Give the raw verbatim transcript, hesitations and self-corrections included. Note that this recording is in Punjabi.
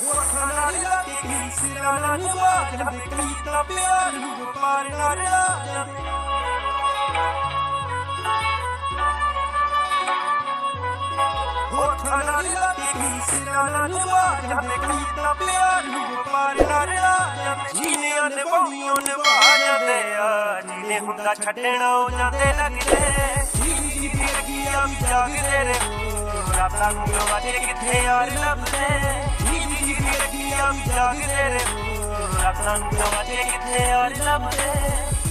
ਸਿਰਾਂ ਨਾਲ ਨਿਭਾ ਜਾਂਦੇ ਕਈ ਤਾਂ ਪਿਆਰ ਨੂੰ ਵਪਾਰ ਨਾਲ ਰਲਾ ਜਾਂਦੇ ਹੋਠਾਂ ਨਾਲ ਲਾਤੀ ਕਈ ਸਿਰਾਂ ਨਾਲ ਨਿਭਾ ਜਾਂਦੇ ਕਈ ਤਾਂ ਪਿਆਰ ਨੂੰ ਵਪਾਰ ਨਾਲ ਰਲਾ ਜਾਂਦੇ ਜੀਨਿਆਂ ਨਿਭਾਉਣੀਆਂ ਨਿਭਾ ਜਾਂਦੇ ਆ ਜੀਨੇ ਹੁੰਦਾ ਛੱਡਣਾ ਹੋ ਜਾਂਦੇ ਲੱਗਦੇ ਜੀ ਦੀ ਅੱਗੀਆਂ ਵੀ ਜਾਗਦੇ ਰਹੋ ਰਾਤਾਂ ਨੂੰ ਵਾਜੇ ਕਿੱਥੇ ਯਾਰ ਲੱਭਦੇ ਜੀ ਦੀ ਅੱਗੀਆਂ ਵੀ ਜਾਗਦੇ ਰਹੋ ਰਾਤਾਂ ਨੂੰ ਵਾਜੇ ਕਿੱਥੇ ਯਾਰ ਲੱਭਦੇ